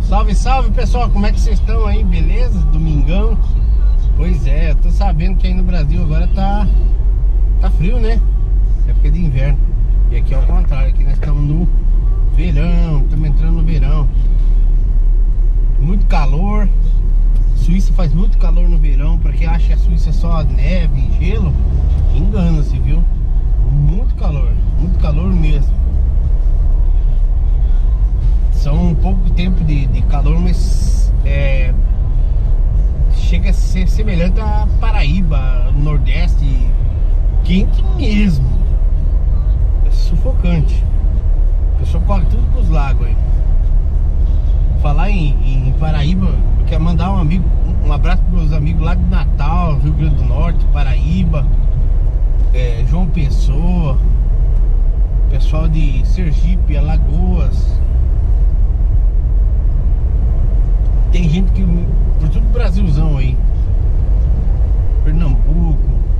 Salve, salve pessoal, como é que vocês estão aí, beleza? Domingão. Pois é, eu tô sabendo que aí no Brasil agora tá frio, né? Época de inverno. E aqui é o contrário, aqui nós estamos no verão, estamos entrando no verão. Muito calor. Suíça faz muito calor no verão. Pra quem acha que a Suíça é só neve e gelo, engana-se, viu? Muito calor mesmo. São um pouco tempo de calor, mas chega a ser semelhante a Paraíba, Nordeste, quente mesmo. É sufocante. O pessoal corre tudo pros lagos aí. Falar em Paraíba, eu quero mandar um abraço para meus amigos lá de Natal, Rio Grande do Norte, Paraíba, João Pessoa, pessoal de Sergipe, Alagoas. Tem gente que por todo o Brasilzão aí, Pernambuco,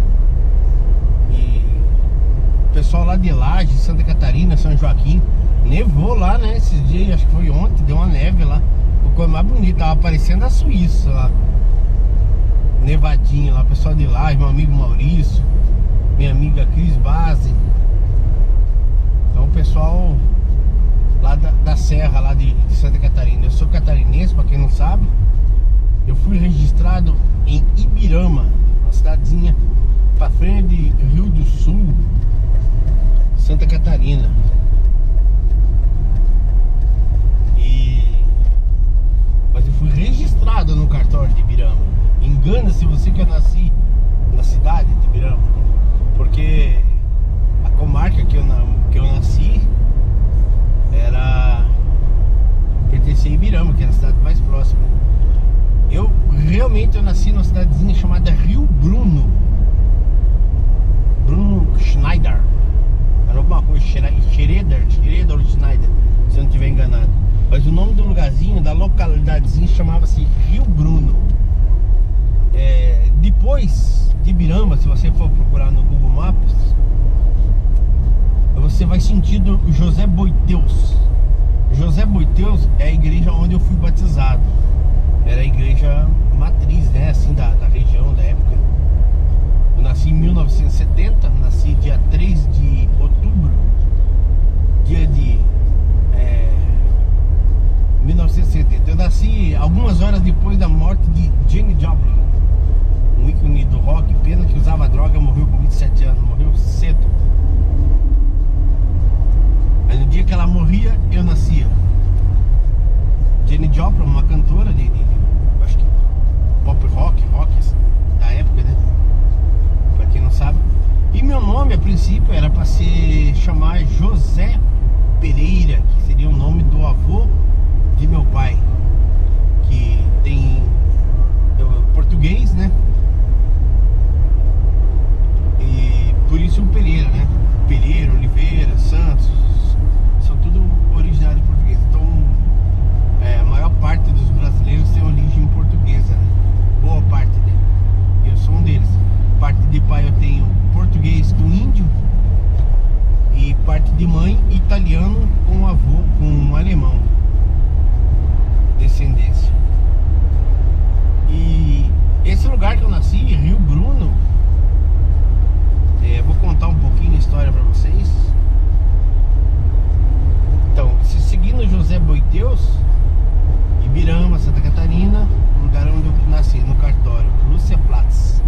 e pessoal lá de Laje, Santa Catarina, São Joaquim. Nevou lá, né, esses dias, acho que foi ontem, deu uma neve lá. A coisa mais bonita, tava parecendo a Suíça lá. Nevadinha lá, pessoal de Laje, meu amigo Maurício, minha amiga Cris Base. Então o pessoal lá da serra lá de Santa Catarina. Eu sou catarinense, pra quem não sabe. Eu fui registrado em Ibirama, uma cidadezinha pra frente de Rio do Sul, Santa Catarina. Mas eu fui registrado no cartório de Ibirama. Engana-se você que eu nasci na cidade de Ibirama, porque a comarca que eu nasci pertencia a Ibirama, que era a cidade mais próxima. Eu nasci numa cidadezinha chamada Rio Bruno Schneider. Era alguma coisa, Schroeder Schneider, se eu não estiver enganado. Mas o nome do lugarzinho, da localidadezinha, chamava-se Rio Bruno. Depois de Ibirama, se você for procurar no Google Maps, você vai sentido José Boiteus. José Boiteus é a igreja onde eu fui batizado. Era a igreja matriz, né, assim, da região, da época. Eu nasci em 1970, nasci dia 3 de outubro, dia de 1970. Eu nasci algumas horas depois da morte de Janis Joplin, um ícone do rock. Pena que usava droga, morreu com 27 anos, morreu cedo. Mas no dia que ela morria, eu nascia. Janis Joplin, uma cantora de acho que pop rock da época, né? Pra quem não sabe. E meu nome, a princípio, era pra se chamar José Pereira, que seria o nome do avô de meu pai, que tem português, né? E por isso o Pereira, né? Pereira, Oliveira, Santos, são tudo originário de português. Então a maior parte dos brasileiros tem origem portuguesa, né? Boa parte dele. Eu sou um deles. Parte de pai eu tenho português com índio, e parte de mãe italiano com avô, com alemão. Descendência. E esse lugar que eu nasci, Rio Bruno, vou contar um pouquinho a história pra vocês. Então, se seguindo José Boiteus, Ibirama, Santa Catarina, lugar onde eu nasci, no cartório, Lúcia Platz.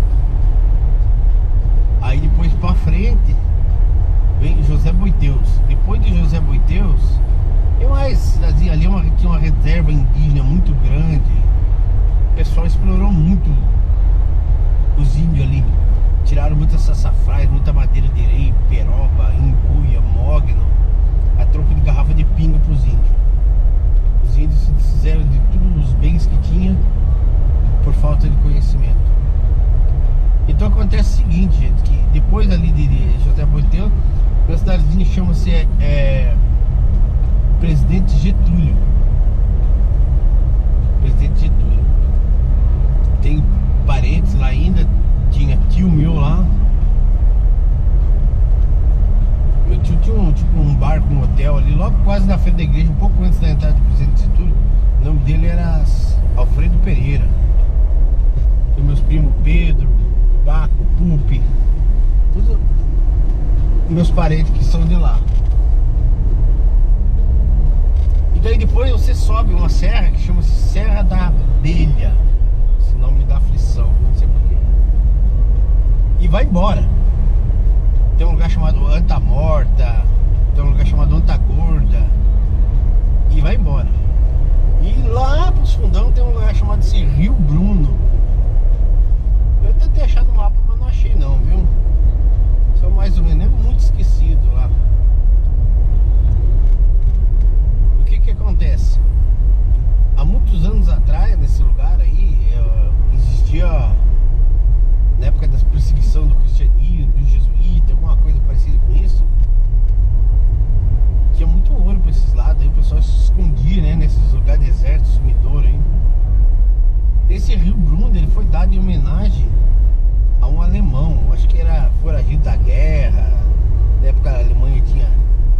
Aí depois pra frente vem José Boiteus. Depois de José Boiteus, tem mais cidadezinha ali, tinha uma reserva indígena muito grande. O pessoal explorou muito os índios ali. Tiraram muitas sassafrás, muita madeira de areia, peroba, embuia, mogno, a troco de garrafa de pinga pros índios. Os índios se desfizeram de todos os bens que tinha por falta de conhecimento. Então acontece o seguinte, gente, que depois ali de José Boiteus, uma cidadezinha chama-se Presidente Getúlio. Presidente Getúlio. Tem parentes lá ainda. Tinha tio meu lá. Meu tio tinha um bar com um hotel ali, logo quase na frente da igreja, um pouco antes da entrada do Presidente Getúlio. O nome dele Guadalupe, tudo meus parentes que são de lá. E daí depois você sobe uma serra que chama-se Serra da Abelha, esse nome da aflição, não sei porquê. E vai embora. Tem um lugar chamado Anta Morta, tem um lugar chamado Anta Gorda, e vai embora. E lá pros fundão tem um lugar chamado Rio Bruno. Eu tentei achar no mapa, mas não achei não, viu? Só mais ou menos, é muito esquecido lá. O que que acontece? Há muitos anos atrás, nesse lugar aí, existia, na época da perseguição do cristianismo, do jesuíta, alguma coisa parecida com isso. Tinha muito ouro para esses lados, aí o pessoal se escondia, né, nesses lugares desertos, sumidouro aí. Esse Rio Bruno, ele foi dado em homenagem a um alemão, acho que era foragido da guerra, na época a Alemanha tinha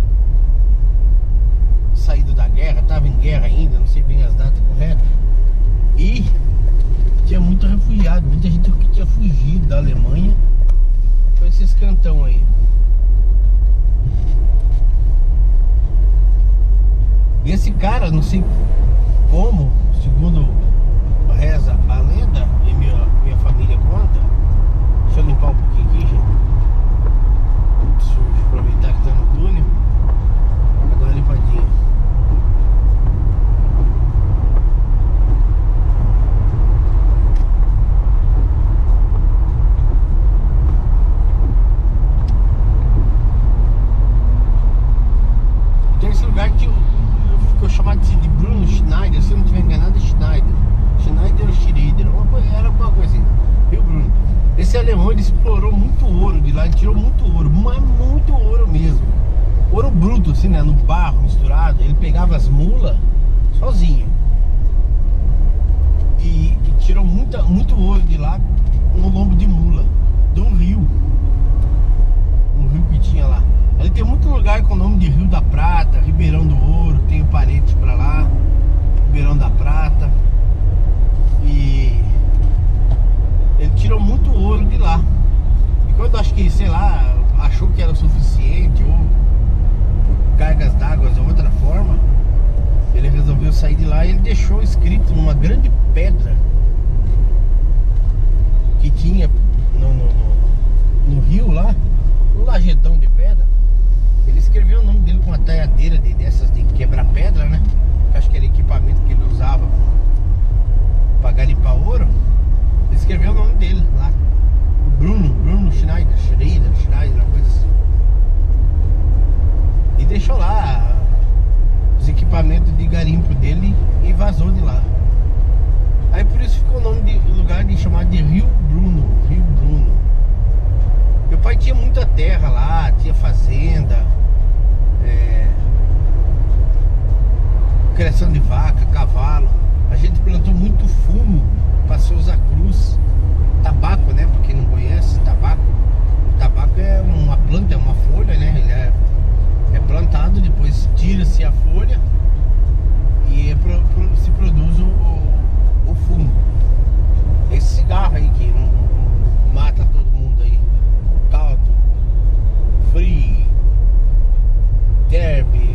saído da guerra, estava em guerra ainda, não sei bem as datas corretas. E tinha muito refugiado, muita gente que tinha fugido da Alemanha com esses cantão aí. E esse cara, não sei como, segundo reza a lenda e minha família conta. Deixa eu limpar um pouquinho aqui, gente. Deixa eu aproveitar que tá no túnel pra dar uma limpadinha. Tem esse lugar que ficou chamado de Bruno Schneider, se eu não estiver enganado, é Schneider ou Schreider, era alguma coisa assim, Rio Bruno. Esse alemão, ele explorou muito ouro de lá, ele tirou muito ouro, mas muito ouro mesmo. Ouro bruto, assim, né, no barro misturado. Ele pegava as mulas sozinho e tirou muito ouro de lá no lombo de mula, de um rio que tinha lá. Ele tem muito lugar com o nome de Rio da Prata, Ribeirão do Ouro, tenho parentes pra lá, Ribeirão da Prata. E ele tirou muito ouro de lá. E quando acho que, sei lá, achou que era o suficiente, ou por cargas d'água de outra forma, ele resolveu sair de lá e ele deixou escrito numa grande pedra que tinha no rio lá, um lajetão de pedra. Ele escreveu o nome dele com uma talhadeira dessas de quebrar pedra, né? Acho que era equipamento que ele usava pra garimpar ouro. Ele escreveu o nome dele lá, o Bruno Schneider, uma coisa assim. E deixou lá os equipamentos de garimpo dele e vazou de lá. Aí por isso ficou o nome do lugar chamado de Rio Bruno. Meu pai tinha muita terra lá, tinha fazenda, criação de vaca, cavalo. A gente plantou muito fumo para Souza Cruz. Tabaco, né? Pra quem não conhece, tabaco. O tabaco é uma planta, é uma folha, né? Ele é plantado, depois tira-se a folha e se produz o fumo. Esse cigarro aí que mata todo mundo aí. Caldo, Free, Derby.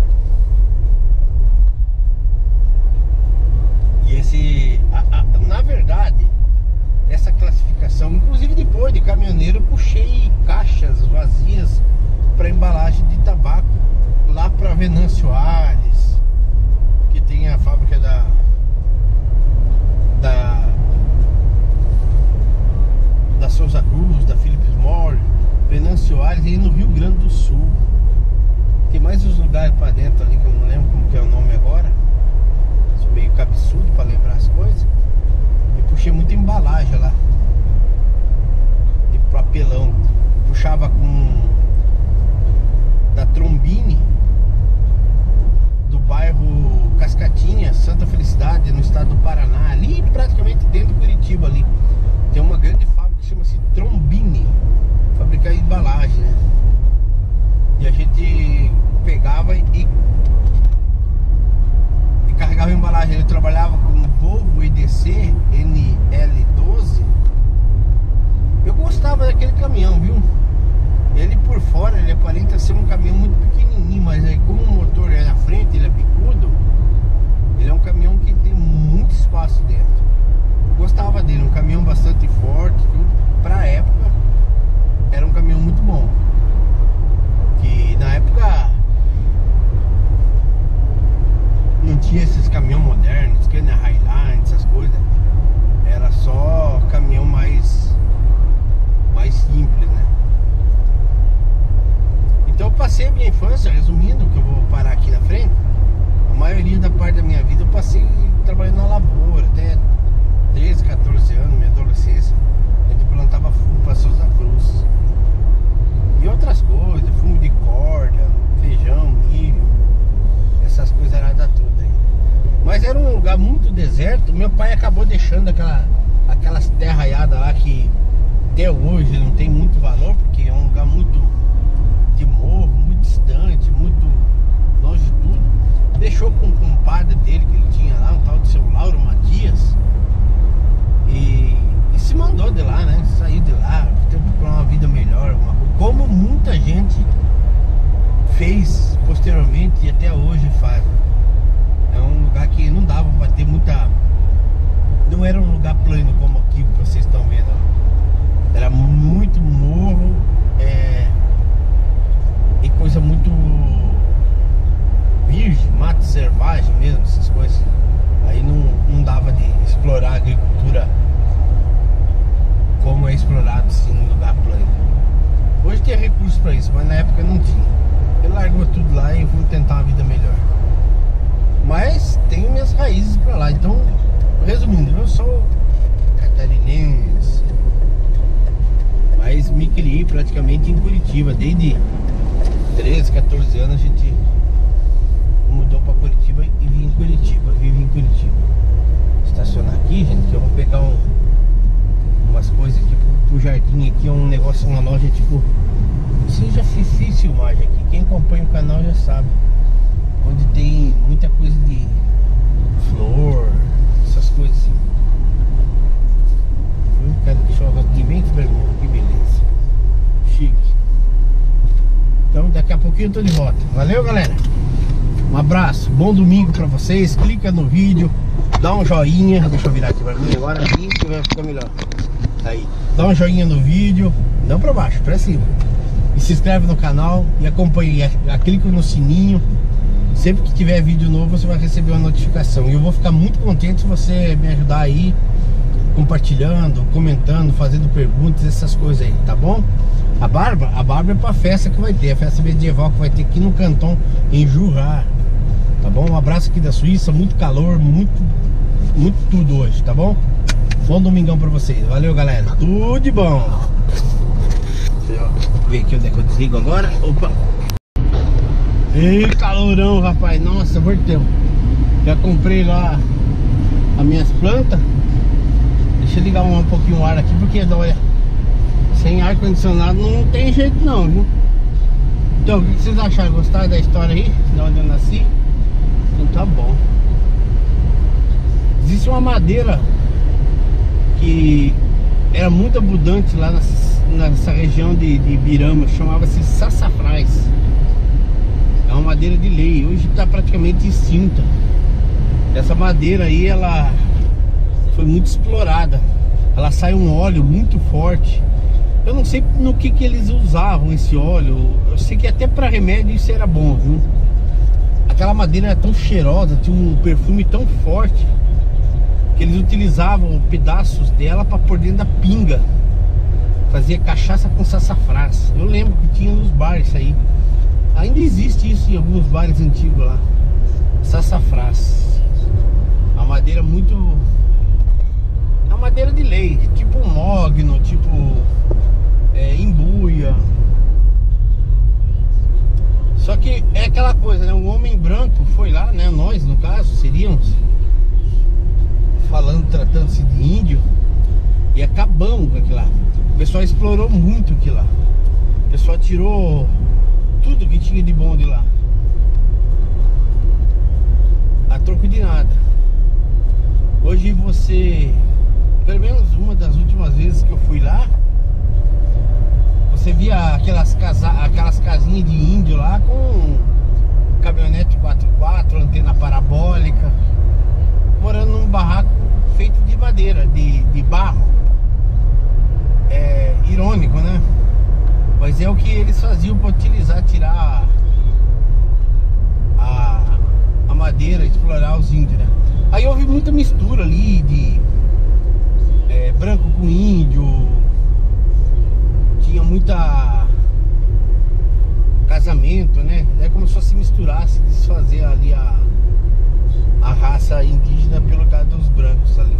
E na verdade, essa classificação, inclusive depois de caminhoneiro, eu puxei caixas vazias para embalagem de tabaco lá para Venâncio Aires, que tem a fábrica da Souza Cruz, da Philips Morris, Venâncio Aires, e no Rio Grande do Sul. Tem mais uns lugares para dentro ali que eu não lembro como que é o nome agora. Sou meio cabeçudo para lembrar as coisas. E puxei muita embalagem lá de papelão. Puxava da Trombini, do bairro Cascatinha, Santa Felicidade, no estado do Paraná, ali praticamente dentro de Curitiba ali. Tem uma grande fábrica que chama-se Trombini, fabricar embalagem, né? E a gente pegava e carregava embalagem. Eu trabalhava com o Volvo EDC NL12. Eu gostava gostava daquele caminhão, viu? Ele por fora, ele aparenta ser um caminhão muito pequenininho, mas aí como o motor é na frente, ele é bicudo, ele é um caminhão que tem muito espaço dentro. Gostava dele, um caminhão bastante forte, tudo. Pra época, era um caminhão muito bom. Que na época não tinha esses caminhões modernos, que na Highline, essas coisas. Era só caminhão mais simples, né? Então eu passei a minha infância, resumindo, que eu vou parar aqui na frente, a maioria da parte da minha vida eu passei trabalhando na lavoura, até 13, 14 anos, minha adolescência. A gente plantava fumo para Souza Cruz e outras coisas, fumo de corda, feijão, milho, essas coisas era tudo aí. Mas era um lugar muito deserto. Meu pai acabou deixando aquelas terras raiadas lá que até hoje não tem muito valor, porque é um lugar muito de morro, muito distante, muito longe de tudo. Deixou com um compadre dele que ele tinha lá, um tal de seu Lauro Matias, e se mandou de lá, né? Saiu de lá, teve que procurar uma vida melhor, como muita gente fez posteriormente e até hoje faz. É um lugar que não dava pra ter muita... Não era um lugar plano como aqui que vocês estão vendo. Era muito morro, e coisa muito virgem, mato selvagem mesmo, essas coisas. Aí não dava de explorar a agricultura como é explorado assim no lugar plano. Hoje tem recursos pra isso, mas na época não tinha. Ele largou tudo lá e vou tentar uma vida melhor. Mas tenho minhas raízes pra lá. Então, resumindo, eu sou catarinense, mas me criei praticamente em Curitiba. Desde 13, 14 anos a gente mudou pra Curitiba e vim em Curitiba, vive em Curitiba. Estacionar aqui, gente, que eu vou pegar umas coisas tipo pro jardim aqui, um negócio, uma loja tipo... Você já fiz filmagem aqui, quem acompanha o canal já sabe. Onde tem muita coisa de flor, essas coisas assim. Cada cachorro aqui, vem aqui pra mim, que beleza. Chique. Então daqui a pouquinho eu tô de volta. Valeu, galera. Um abraço, bom domingo pra vocês. Clica no vídeo, dá um joinha. Deixa eu virar aqui pra mim agora, aqui que vai ficar melhor. Aí, dá um joinha no vídeo, não pra baixo, pra cima. E se inscreve no canal e acompanha, clica no sininho. Sempre que tiver vídeo novo você vai receber uma notificação. E eu vou ficar muito contente se você me ajudar aí, compartilhando, comentando, fazendo perguntas, essas coisas aí, tá bom? A Bárbara é pra festa que vai ter, a festa medieval que vai ter aqui no Cantão, em Jurá. Tá bom? Um abraço aqui da Suíça, muito calor, muito tudo hoje, tá bom? Bom domingão pra vocês, valeu, galera, tudo de bom. Deixa eu ver aqui onde é que eu desligo agora. Opa! Ei, calorão, rapaz, nossa, verteu. Já comprei lá as minhas plantas. Deixa eu ligar um pouquinho o ar aqui, porque olha, sem ar condicionado não tem jeito não, viu? Então, o que vocês acharam? Gostaram da história aí? De onde eu nasci? Então tá bom. Existe uma madeira que era muito abundante lá nessa região de Birama, chamava-se sassafrás. É uma madeira de lei, hoje está praticamente extinta. Essa madeira aí, ela foi muito explorada. Ela sai um óleo muito forte. Eu não sei no que eles usavam esse óleo. Eu sei que até para remédio isso era bom, viu? Aquela madeira era tão cheirosa, tinha um perfume tão forte, que eles utilizavam pedaços dela para pôr dentro da pinga. Fazia cachaça com sassafrás. Eu lembro que tinha nos bares isso aí. Ainda existe isso em alguns bares antigos lá. Sassafrás. Uma madeira muito... É uma madeira de lei. Tipo um mogno, tipo embuia. Só que é aquela coisa, né? O homem branco foi lá, né? Nós, no caso, seríamos... Tratando-se de índio. E acabamos com aquilo lá. O pessoal explorou muito aquilo lá. O pessoal tirou tudo que tinha de bom de lá, a troco de nada. Hoje você, pelo menos uma das últimas vezes que eu fui lá, Você via aquelas casinhas de índio lá com caminhonete 4x4, antena parabólica, morando num barraco feito de madeira, de barro. É irônico, né? Mas é o que eles faziam para utilizar, tirar a madeira, explorar os índios, né? Aí houve muita mistura ali de branco com índio. Tinha muita casamento, né? É como se fosse misturar, se desfazer ali a raça indígena pelo caso dos brancos ali.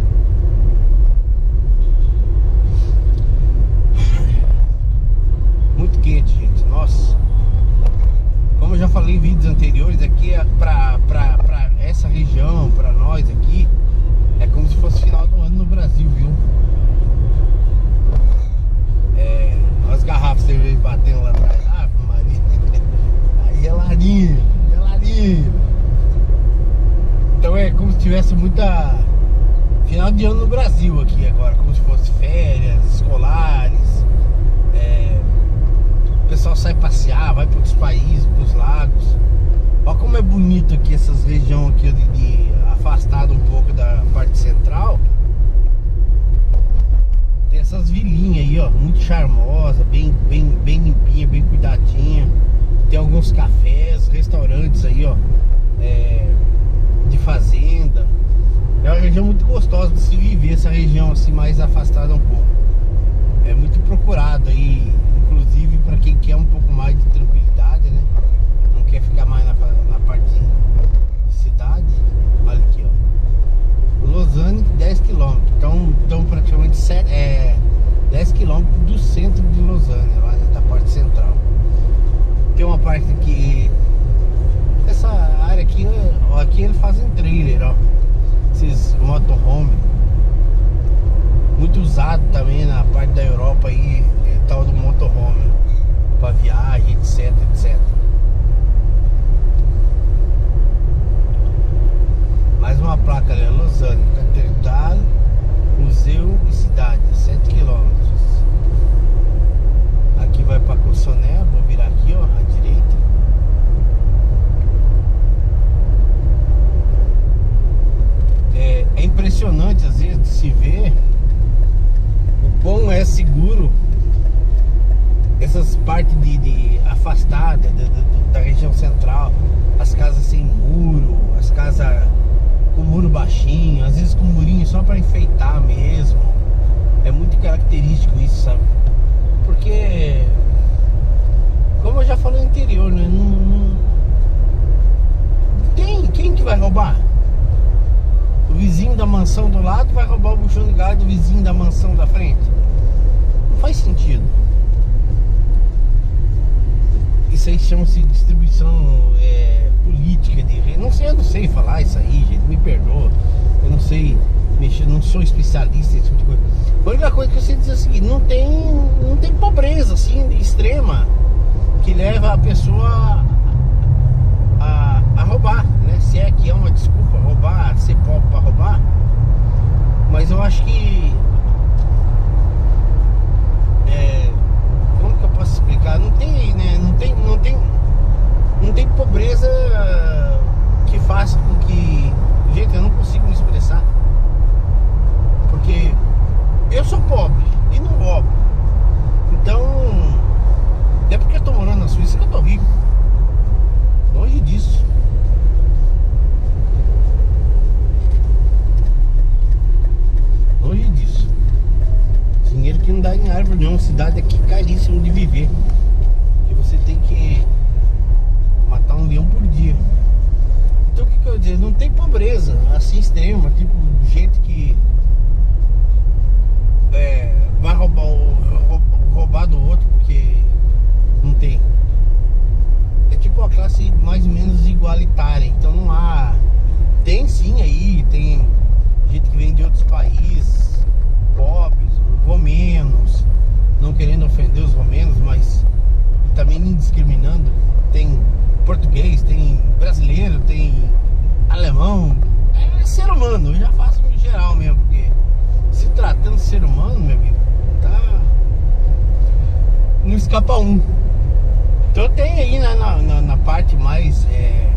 Muito quente, gente. Nossa. Como eu já falei em vídeos anteriores, aqui pra essa região, pra nós aqui, é como se fosse final do ano no Brasil, viu? As garrafas de cerveja batendo lá atrás. Ah, Maria. Geladinho, geladinho. Então é como se tivesse muita final de ano no Brasil aqui agora, como se fosse férias escolares. O pessoal sai passear, vai para outros países, para os lagos. Olha como é bonito aqui essas regiões aqui afastado um pouco da parte central. Tem essas vilinhas aí, ó, muito charmosa, bem limpinha, bem cuidadinha. Tem alguns cafés, restaurantes aí, ó, de fazenda. É uma região muito gostosa de se viver, essa região assim mais afastada um pouco. É muito procurado aí, inclusive para quem quer um pouco mais de tranquilidade, né? Não quer ficar mais na parte de cidade. Olha aqui, ó, Lausanne, 10 km. Então praticamente 10 km do centro de Lausanne, lá na parte central. Tem uma parte que essa área aqui, ó, aqui eles fazem trailer, ó, esses motorhome, muito usado também na parte da Europa aí, tal do motorhome, para viagem, etc, etc. Mais uma placa ali, Lausanne, Catedral, Museu e Cidade, 7 km. Aqui vai para Cossonay, vou virar aqui, ó, à direita. É impressionante às vezes de se ver o quão é seguro essas partes afastadas da região central, as casas sem muro, as casas com muro baixinho, às vezes com murinho só para enfeitar mesmo. É muito característico isso, sabe? Porque, como eu já falei no anterior, né? Não tem quem que vai roubar? O vizinho da mansão do lado vai roubar o buchão de gás do vizinho da mansão da frente? Não faz sentido. Isso aí chama-se distribuição política de rede. Eu não sei falar isso aí, gente, me perdoa. Eu não sei mexer, não sou especialista em tipo de coisa. A única coisa que eu sei dizer é o seguinte: não tem pobreza assim extrema que leva a pessoa a roubar, né? Se é que é uma desculpa roubar, ser pobre para roubar. Mas eu acho que como que eu posso explicar? Não tem, né? Não tem pobreza que faça com que... Gente, eu não consigo me expressar. Porque eu sou pobre e não roubo. Então, é porque eu tô morando na Suíça que eu tô rico. Longe disso. Longe disso. Dinheiro que não dá em árvore não. Cidade aqui caríssimo de viver. E você tem que matar um leão por dia. Então o que eu ia dizer? Não tem pobreza assim extrema, tipo gente que vai roubar do outro porque não tem. É tipo uma classe mais ou menos igualitária. Então não há... Tem sim aí, tem gente que vem de outros países, pobres, romenos, não querendo ofender os romenos, mas também não discriminando. Tem português, tem brasileiro, tem alemão. É ser humano, eu já faço em geral mesmo, porque se tratando de ser humano, meu amigo, tá... escapa um. Então tem aí na parte mais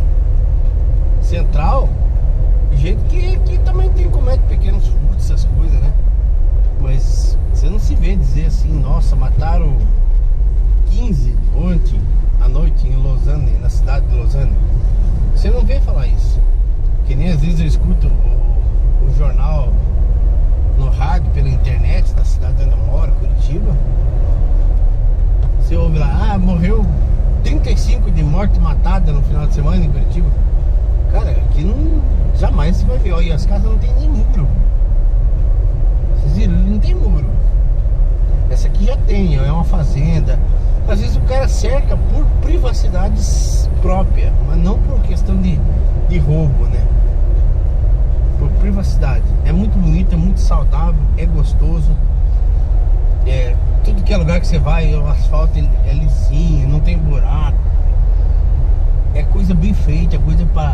central gente que também tem, comete pequenos furtos, essas coisas, né? Mas você não se vê dizer assim, nossa, mataram 15 ontem à noite em Lausanne, na cidade de Lausanne. Você não vê falar isso. Que nem às vezes eu escuto o jornal no rádio, pela internet, da cidade onde eu moro, Curitiba. Você ouve lá, morreu 35 de morte matada no final de semana em Curitiba. Cara, aqui não, jamais você vai ver. Olha, as casas não tem nem muro. Vocês viram? Não tem muro. Essa aqui já tem, é uma fazenda. Às vezes o cara cerca por privacidade própria, mas não por questão de roubo, né? Por privacidade. É muito bonito, é muito saudável, é gostoso. Tudo que é lugar que você vai, o asfalto é lisinho, não tem buraco. É coisa bem feita, é coisa para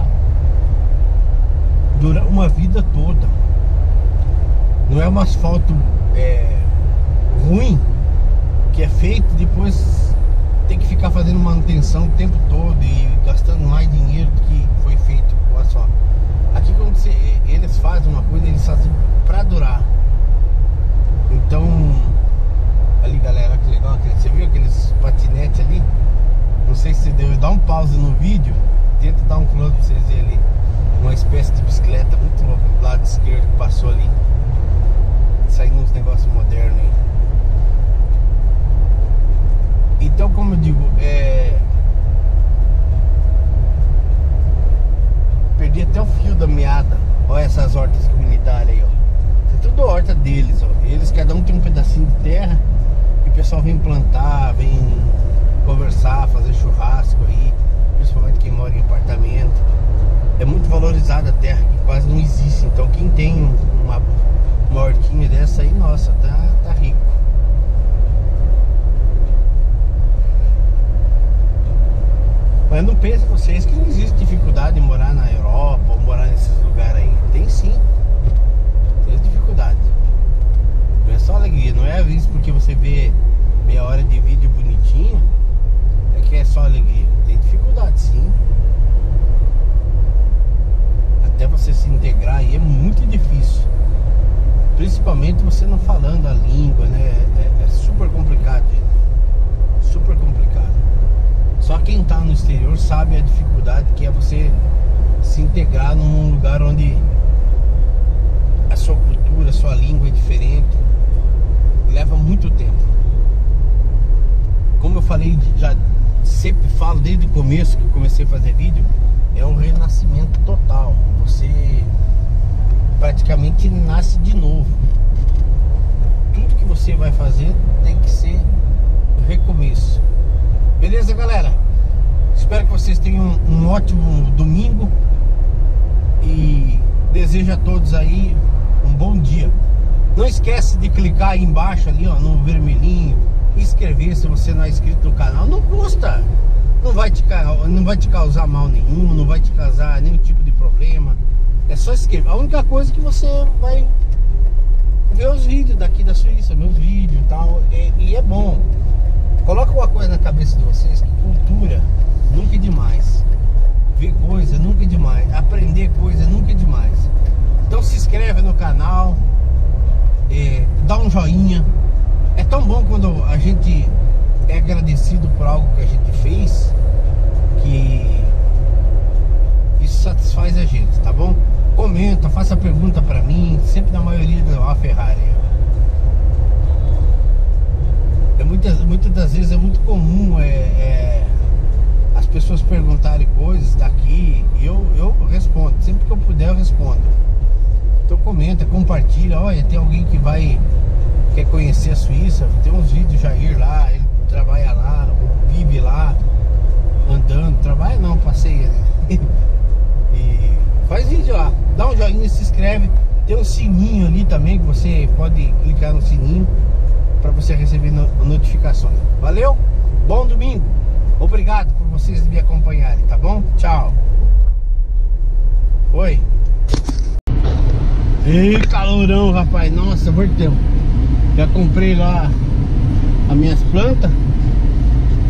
durar uma vida toda. Não é um asfalto ruim, que é feito, depois tem que ficar fazendo manutenção o tempo todo e gastando mais dinheiro do que foi feito com o asfalto. Aqui quando eles fazem uma coisa, eles fazem pra durar. Então, ali galera, que legal, você viu aqueles patinetes ali? Não sei se deu, dá um pause no vídeo, tenta dar um close pra vocês verem ali. Uma espécie de bicicleta muito louca do lado esquerdo que passou ali. Saindo uns negócios modernos aí. Então, como eu digo, perdi até o fio da meada. Olha essas hortas comunitárias aí, ó. Isso é tudo horta deles, ó. Eles, cada um tem um pedacinho de terra e o pessoal vem plantar, vem conversar, fazer churrasco aí, principalmente quem mora em apartamento. É muito valorizada a terra, que quase não existe. Então quem tem uma hortinha dessa aí, nossa, tá rico. Mas não pensem vocês que não existe dificuldade em morar na Europa ou morar nesses lugares aí. Tem sim. Tem dificuldade. Não é só alegria. Não é isso porque você vê meia hora de vídeo bonitinho é que é só alegria. Tem dificuldade sim. Até você se integrar aí é muito difícil. Principalmente você não falando a língua, né? É super complicado, gente. Super complicado. Só quem tá no exterior sabe a dificuldade que é você se integrar num lugar onde a sua cultura, a sua língua é diferente. Leva muito tempo. Como eu falei, já sempre falo desde o começo que eu comecei a fazer vídeo, é um renascimento total. Você praticamente nasce de novo. Tudo que você vai fazer tem que ser um recomeço. Beleza, galera? Espero que vocês tenham um ótimo domingo e desejo a todos aí um bom dia. Não esquece de clicar aí embaixo ali, ó, no vermelhinho, inscrever se você não é inscrito no canal. Não custa, não vai te causar mal nenhum, não vai te causar nenhum tipo de problema. É só inscrever. A única coisa que você vai ver os vídeos daqui da Suíça, meus vídeos e tal, e é bom. Coloca uma coisa na cabeça de vocês, que cultura nunca é demais. Ver coisa nunca é demais. Aprender coisa nunca é demais. Então se inscreve no canal, dá um joinha. É tão bom quando a gente é agradecido por algo que a gente fez, que isso satisfaz a gente, tá bom? Comenta, faça pergunta pra mim, sempre na maioria da Ferrari. Muitas das vezes é muito comum as pessoas perguntarem coisas daqui e eu respondo, sempre que eu puder eu respondo. Então comenta, compartilha. Olha, tem alguém que quer conhecer a Suíça, tem uns vídeos, Jair lá, ele trabalha lá, vive lá, andando, trabalha não, passeia, né? E faz vídeo lá, dá um joinha, se inscreve. Tem um sininho ali também, que você pode clicar no sininho para você receber notificações. Valeu? Bom domingo. Obrigado por vocês me acompanharem, tá bom? Tchau. Oi. Ei, calorão, rapaz. Nossa, muito tempo. Já comprei lá as minhas plantas.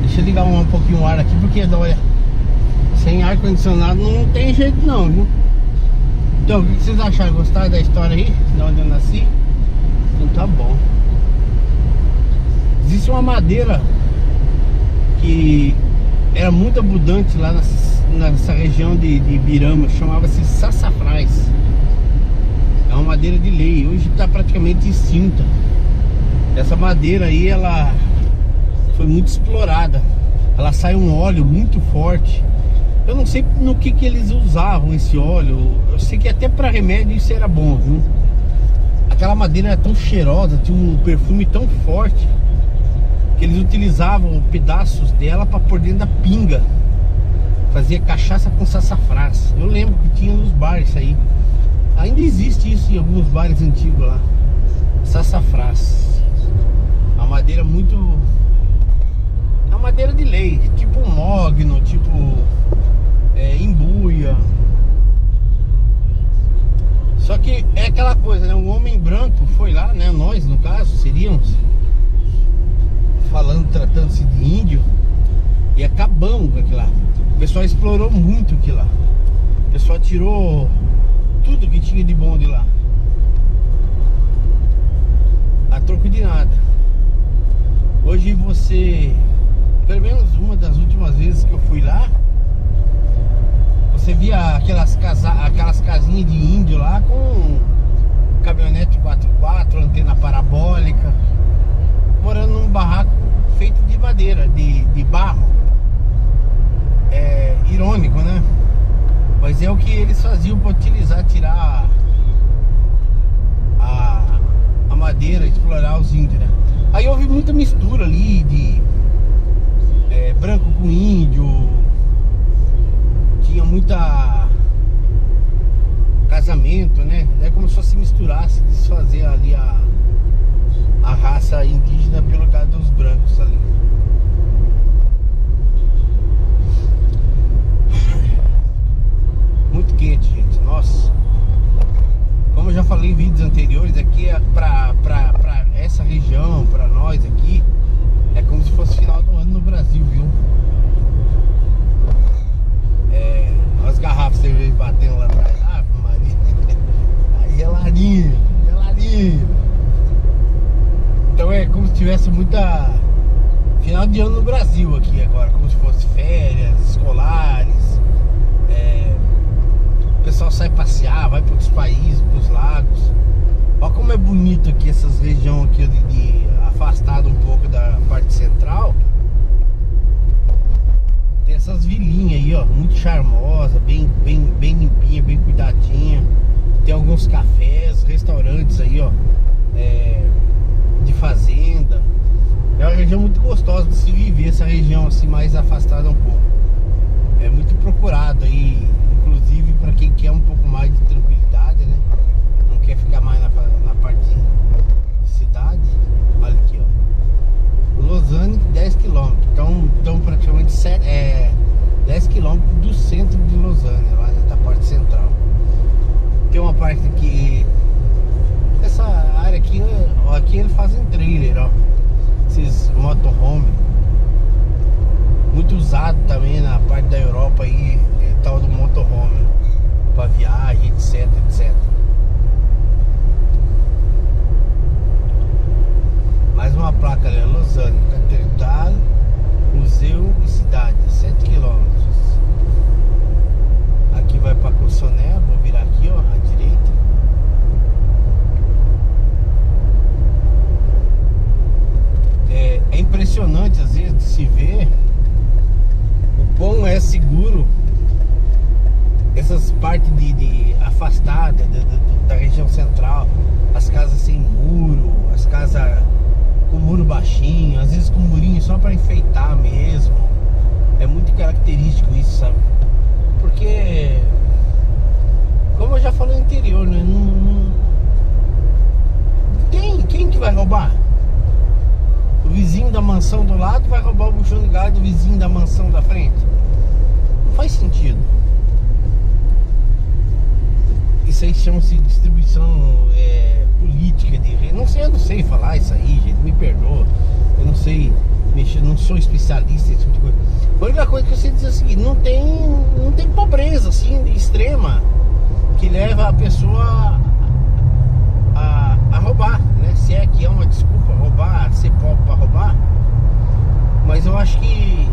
Deixa eu ligar um pouquinho o ar aqui, porque olha, sem ar condicionado não tem jeito não, viu? Então, o que vocês acharam? Gostaram da história aí? De onde eu nasci? Então tá bom. Existe uma madeira que era muito abundante lá nessa região de Ibirama, chamava-se sassafrás. É uma madeira de lei, hoje está praticamente extinta. Essa madeira aí, ela foi muito explorada. Ela sai um óleo muito forte. Eu não sei no que eles usavam esse óleo. Eu sei que até para remédio isso era bom, viu? Aquela madeira era tão cheirosa, tinha um perfume tão forte, que eles utilizavam pedaços dela para pôr dentro da pinga. Fazia cachaça com sassafrás. Eu lembro que tinha nos bares isso aí. Ainda existe isso em alguns bares antigos lá. Sassafrás. Uma madeira muito... é uma madeira de lei. Tipo mogno, tipo embuia. Só que é aquela coisa, né? O homem branco foi lá, né? Nós, no caso, seríamos... falando, tratando-se de índio, e acabamos com aquilo lá. O pessoal explorou muito aquilo lá. O pessoal tirou tudo que tinha de bom de lá, a troco de nada. Hoje você, pelo menos uma das últimas vezes que eu fui lá, você via aquelas casinhas de índio lá com caminhonete 4x4, antena parabólica, morando num barraco feito de madeira, de barro. É irônico, né? Mas é o que eles faziam para utilizar, tirar a madeira, explorar os índios, né? Aí houve muita mistura ali de branco com índio. Tinha muita casamento, né? É como se fosse misturar, se desfazer ali a raça indígena pelo caso dos brancos ali. Muito quente, gente. Nossa. Como eu já falei em vídeos anteriores, aqui é pra essa região, pra nós aqui, é como se fosse final do ano no Brasil, viu? As garrafas de cerveja batendo lá atrás. Ah, Maria. Aí geladinho, geladinho. Então é como se tivesse muita final de ano no Brasil aqui agora, como se fosse férias escolares. O pessoal sai passear, vai para outros países, para os lagos. Olha como é bonito aqui essas regiões aqui afastado um pouco da parte central. Tem essas vilinhas aí, ó, muito charmosa, bem limpinha, bem cuidadinha. Tem alguns cafés, restaurantes aí, ó, de fazenda. É uma região muito gostosa de se viver, essa região assim mais afastada um pouco. É muito procurado aí, inclusive para quem quer um pouco mais de tranquilidade, né? Não quer ficar mais na parte de cidade. Olha aqui, ó, Lausanne, 10 km. Então praticamente 10 km do centro de Lausanne, lá na parte central. Tem uma parte que essa área aqui, ó, aqui eles fazem trailer, ó, esses motorhome, muito usado também na parte da Europa aí, tal do motorhome, para viagem, etc, etc. Mais uma placa ali, Lausanne, Catedral, Museu e Cidade, 7 km. Aqui vai para Cossonay, vou virar aqui, ó, à direita. É impressionante às vezes de se ver o quão é seguro essas partes de afastadas da região central, as casas sem muro, as casas com muro baixinho, às vezes com murinho só para enfeitar mesmo. É muito característico isso, sabe? Porque, como eu já falei no anterior, né? Quem que vai roubar? O vizinho da mansão do lado vai roubar o buchão de gás do vizinho da mansão da frente? Não faz sentido. Isso aí chama-se distribuição política de rede. Não sei, eu não sei falar isso aí, gente, me perdoa. Eu não sei mexer, não sou especialista nesse tipo de coisa. A única coisa que eu sei dizer é o seguinte: não tem pobreza assim de extrema que leva a pessoa a roubar, né? Se é que é uma desculpa roubar, ser pobre para roubar. Mas eu acho que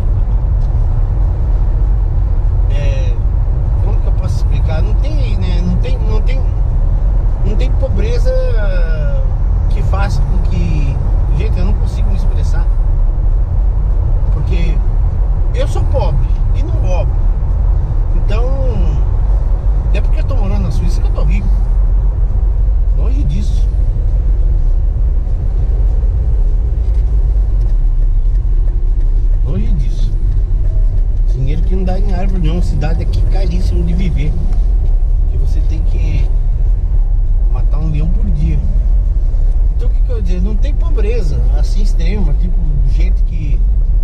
como que eu posso explicar? Não tem, né? Não tem pobreza que faça com que... Gente, eu não consigo me expressar. Porque eu sou pobre e não roubo. Então, é porque eu tô morando na Suíça que eu tô rico. Longe disso. Longe disso. Dinheiro que não dá em árvore não. Cidade aqui caríssimo de viver. Que você tem que matar um leão por dia. Então o que eu ia dizer? Não tem pobreza assim extrema. Tipo, gente que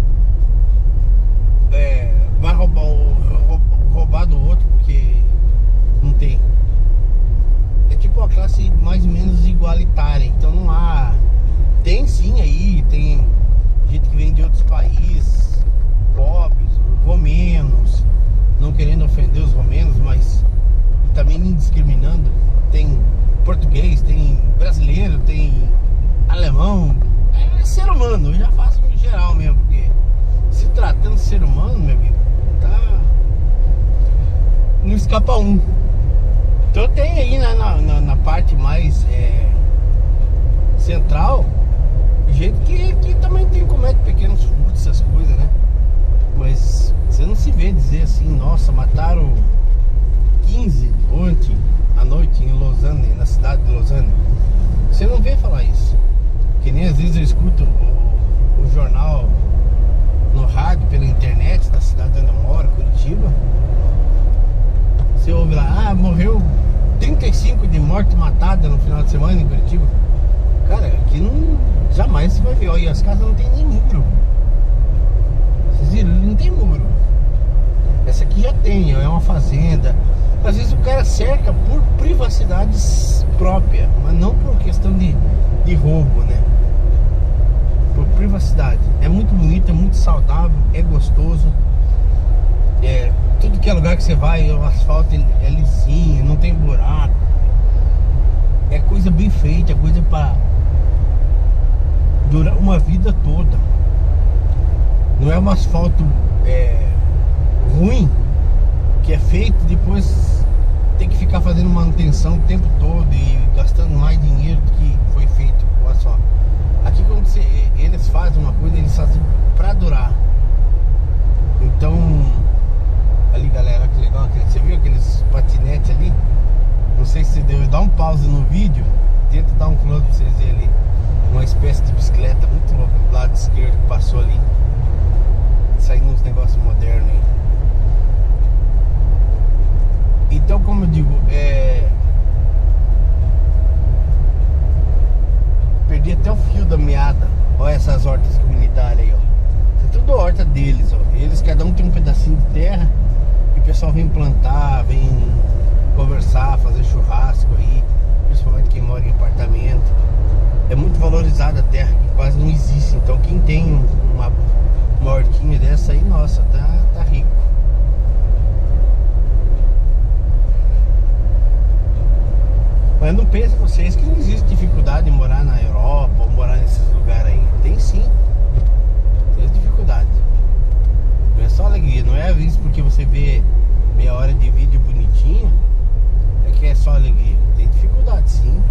vai roubar do outro porque não tem. É tipo uma classe mais ou menos igualitária. Então não há... Tem sim aí, tem gente que vem de outros países, pobres, romenos, não querendo ofender os romenos, mas também indiscriminando. Tem português, tem brasileiro, tem alemão. É ser humano, eu já faço em geral mesmo, porque se tratando de ser humano, meu amigo, tá... não escapa um. Então tem aí na parte mais central gente que também tem, comete pequenos furtos, essas coisas, né? Mas você não se vê dizer assim: nossa, mataram 15 ontem à noite em Lausanne, na cidade de Lausanne. Você não vê falar isso. Que nem às vezes eu escuto o jornal no rádio, pela internet da cidade onde eu moro, Curitiba. Você ouve lá: morreu 35 de morte matada no final de semana em Curitiba. Cara, aqui não, jamais você vai ver. Olha, as casas não tem nem muro. Vocês viram? Não tem muro. Essa aqui já tem, é uma fazenda. Às vezes o cara cerca por privacidades próprias, mas não por questão de roubo, né? Por privacidade. É muito bonito, é muito saudável, é gostoso. Tudo que é lugar que você vai, o asfalto é lisinho, não tem buraco. É coisa bem feita, é coisa para durar uma vida toda. Não é um asfalto ruim, que é feito, depois tem que ficar fazendo manutenção o tempo todo e gastando mais dinheiro do que foi feito o asfalto. Aqui quando eles fazem uma coisa, eles fazem pra durar. Então, ali galera, que legal, você viu aqueles patinetes ali? Não sei se deu, dá um pause no vídeo, tenta dar um close pra vocês verem ali. Uma espécie de bicicleta muito louca do lado esquerdo que passou ali, saindo uns negócios modernos aí. Então, como eu digo, perdi até o fio da meada. Olha essas hortas comunitárias aí, ó. Isso é tudo horta deles, ó. Eles, cada um tem um pedacinho de terra e o pessoal vem plantar, vem conversar, fazer churrasco aí, principalmente quem mora em apartamento. É muito valorizada a terra, que quase não existe. Então quem tem uma hortinha dessa aí, nossa, tá rico. Mas não pensem vocês que não existe dificuldade em morar na Europa ou morar nesses lugares aí. Tem sim. Tem dificuldade. Não é só alegria. Não é isso porque você vê meia hora de vídeo bonitinho que é só alegria. Tem dificuldade sim.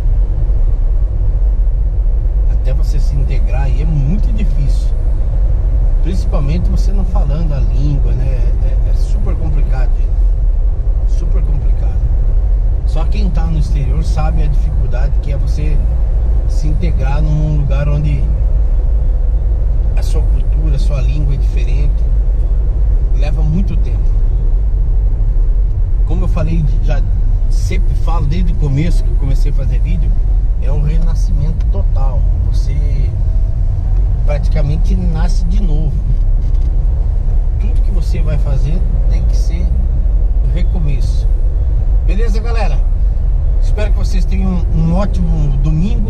Até você se integrar aí é muito difícil. Principalmente você não falando a língua, né? É super complicado, gente. Super complicado. Só quem tá no exterior sabe a dificuldade que é você se integrar num lugar onde a sua cultura, a sua língua é diferente. Leva muito tempo. Como eu falei, já sempre falo desde o começo que eu comecei a fazer vídeo, é um renascimento total. Você praticamente nasce de novo. Tudo que você vai fazer tem que ser recomeço. Beleza, galera? Espero que vocês tenham um ótimo domingo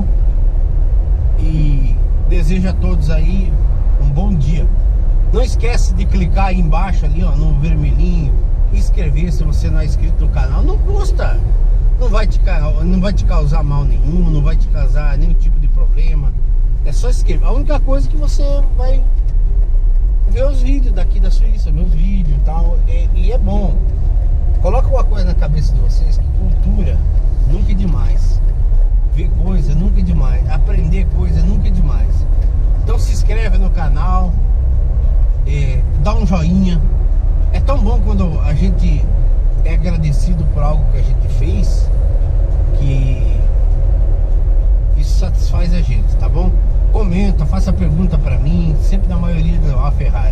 e desejo a todos aí um bom dia. Não esquece de clicar aí embaixo ali, ó, no vermelhinho, inscrever se você não é inscrito no canal. Não custa, não vai te causar mal nenhum, não vai te causar nenhum tipo de problema. É só inscrever. A única coisa que você vai ver os vídeos daqui da Suíça, meus vídeos e tal, e é bom. Coloca uma coisa na cabeça de vocês, que cultura nunca é demais. Ver coisa nunca é demais. Aprender coisa nunca é demais. Então se inscreve no canal, dá um joinha. É tão bom quando a gente é agradecido por algo que a gente fez, que isso satisfaz a gente, tá bom? Comenta, faça pergunta pra mim, sempre na maioria da Ferrari.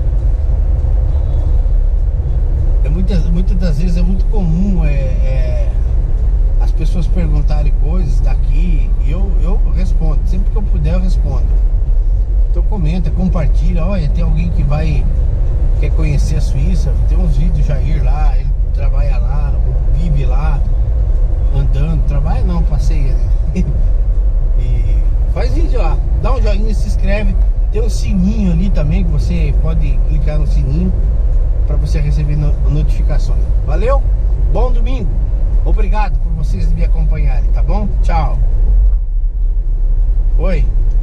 Muitas das vezes é muito comum as pessoas perguntarem coisas daqui e eu respondo, sempre que eu puder eu respondo. Então comenta, compartilha. Olha, tem alguém que quer conhecer a Suíça, tem uns vídeos Jair lá, ele trabalha lá, vive lá, andando, trabalha não, passeia, né? E faz vídeo lá, dá um joinha, se inscreve. Tem um sininho ali também que você pode clicar no sininho para você receber notificações. Valeu? Bom domingo. Obrigado por vocês me acompanharem, tá bom? Tchau. Oi.